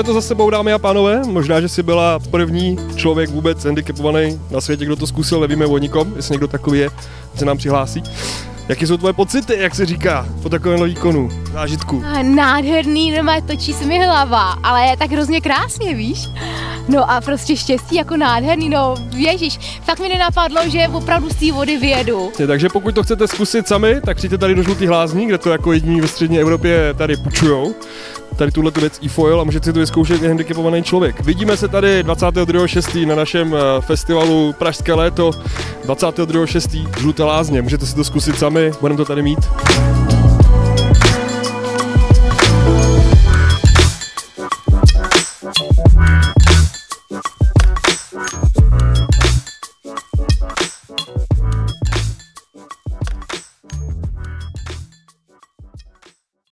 Máme to za sebou, dámy a pánové. Možná, že jsi byla první člověk vůbec handicapovaný na světě, kdo to zkusil, nevíme o nikom, jestli někdo takový je, se nám přihlásí. Jaké jsou tvoje pocity, jak se říká, po takovém výkonu, zážitku? Nádherný, normálně točí se mi hlava, ale je tak hrozně krásně, víš? No a prostě štěstí jako nádherný, no ježiš, tak mi nenapadlo, že opravdu z té vody vyjedu. Takže pokud to chcete zkusit sami, tak přijďte tady do Žlutý Lázní, kde to jako jediní ve střední Evropě tady půjčujou. Tady tuhle věc e-foil a můžete si to vyzkoušet i handicapovaný člověk. Vidíme se tady 22.6. na našem festivalu Pražské léto. 22.6. Žluté Lázně, můžete si to zkusit sami, budeme to tady mít.